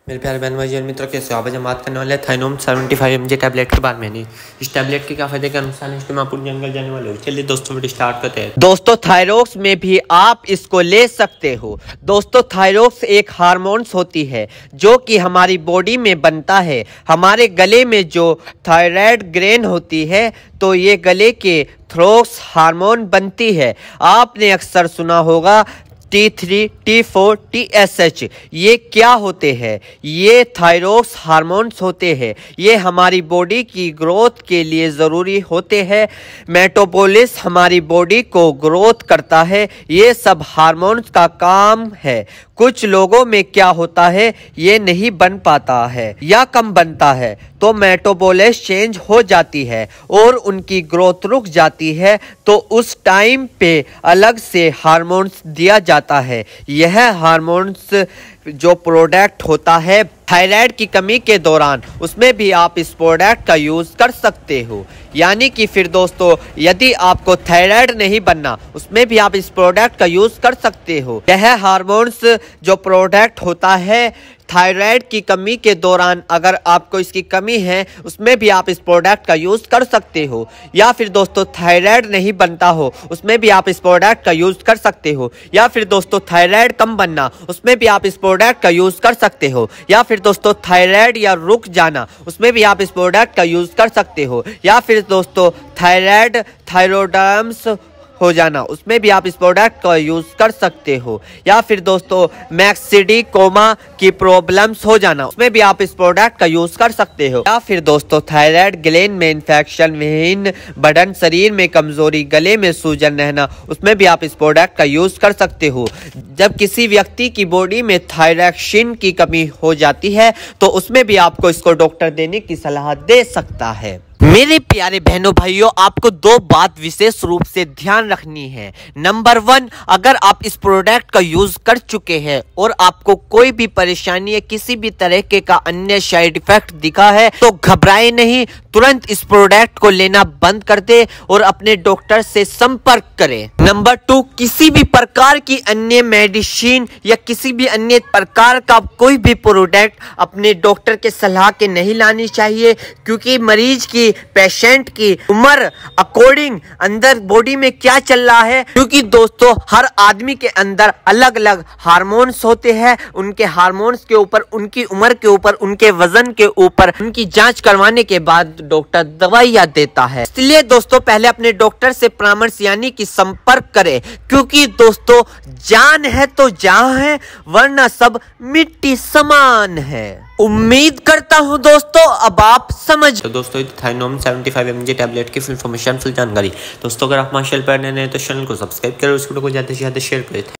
मेरे प्यारे बहन भाई और मित्रों, कैसे हो? आज हम बात करने वाले हैं थाइनोम 75 mg टैबलेट के बारे में। नहीं, इस टैबलेट के क्या फायदे के अनुसार इसके में पूरी जानकारी जाने वाले हो। चलिए दोस्तों वीडियो स्टार्ट करते हैं। दोस्तों थायरॉक्स में भी आप इसको ले सकते हो। दोस्तों थायरॉक्स एक हार्मोन्स होती है जो कि हमारी बॉडी में बनता है। हमारे गले में जो थायराइड ग्रैंड होती है तो ये गले के थ्रोक्स हार्मोन बनती है। आपने अक्सर सुना होगा T3, T4, TSH। ये क्या होते हैं? ये थायरॉक्स हार्मोन्स होते हैं। ये हमारी बॉडी की ग्रोथ के लिए ज़रूरी होते हैं। मेटाबॉलिज्म हमारी बॉडी को ग्रोथ करता है। ये सब हार्मोन्स का काम है। कुछ लोगों में क्या होता है, ये नहीं बन पाता है या कम बनता है तो मेटाबॉलिज्म चेंज हो जाती है और उनकी ग्रोथ रुक जाती है, तो उस टाइम पे अलग से हार्मोन्स दिया जाता है। यह हार्मोन्स जो प्रोडक्ट होता है थायराइड की कमी के दौरान, उसमें भी आप इस प्रोडक्ट का यूज़ कर सकते हो। यानी कि फिर दोस्तों यदि आपको थायराइड नहीं बनना, उसमें भी आप इस प्रोडक्ट का यूज़ कर सकते हो। यह हार्मोन्स जो प्रोडक्ट होता है थायराइड की कमी के दौरान, अगर आपको इसकी कमी है, उसमें भी आप इस प्रोडक्ट का यूज़ कर सकते हो। या फिर दोस्तों थायराइड नहीं बनता हो, उसमें भी आप इस प्रोडक्ट का यूज़ कर सकते हो। या फिर दोस्तों थायराइड कम बनना, उसमें भी आप इस प्रोडक्ट का यूज़ कर सकते हो। या फिर दोस्तों थायराइड या रुक जाना, उसमें भी आप इस प्रोडक्ट का यूज़ कर सकते हो। या फिर दोस्तों थायराइड थायरोडम्स हो जाना, उसमें भी आप इस प्रोडक्ट का यूज़ कर सकते हो। या फिर दोस्तों मैक्सिडी कोमा की प्रॉब्लम्स हो जाना, उसमें भी आप इस प्रोडक्ट का यूज़ कर सकते हो। या फिर दोस्तों थायराइड ग्लैंड में इन्फेक्शन, विहीन बढ़न, शरीर में कमजोरी, गले में सूजन रहना, उसमें भी आप इस प्रोडक्ट का यूज़ कर सकते हो। जब किसी व्यक्ति की बॉडी में थायरॉक्सिन की कमी हो जाती है तो उसमें भी आपको इसको डॉक्टर देने की सलाह दे सकता है। मेरे प्यारे बहनों भाइयों, आपको दो बात विशेष रूप से ध्यान रखनी है। नंबर 1, अगर आप इस प्रोडक्ट का यूज कर चुके हैं और आपको कोई भी परेशानी या किसी भी तरह के का अन्य साइड इफेक्ट दिखा है तो घबराए नहीं, तुरंत इस प्रोडक्ट को लेना बंद कर दे और अपने डॉक्टर से संपर्क करें। नंबर 2, किसी भी प्रकार की अन्य मेडिसिन या किसी भी अन्य प्रकार का कोई भी प्रोडक्ट अपने डॉक्टर के सलाह के नहीं लानी चाहिए, क्योंकि मरीज की, पेशेंट की उम्र अकॉर्डिंग अंदर बॉडी में क्या चल रहा है, क्योंकि दोस्तों हर आदमी के अंदर अलग अलग हार्मोन्स होते हैं। उनके हार्मोन्स के ऊपर, उनकी उम्र के ऊपर, उनके वजन के ऊपर उनकी जांच करवाने के बाद डॉक्टर दवाइयां देता है। इसलिए दोस्तों पहले अपने डॉक्टर से परामर्श यानी कि संपर्क करें, क्योंकि दोस्तों जान है तो जहां है, वरना सब मिट्टी समान है। उम्मीद करता हूं दोस्तों अब आप समझ। तो दोस्तों थाइनोम 75 mg टैबलेट की फुल इन्फॉर्मेशन, फुल जानकारी। दोस्तों अगर आप हमारे चैनल पर नए हैं तो चैनल को सब्सक्राइब करें, उस वीडियो को ज़्यादा से ज़्यादा शेयर करें।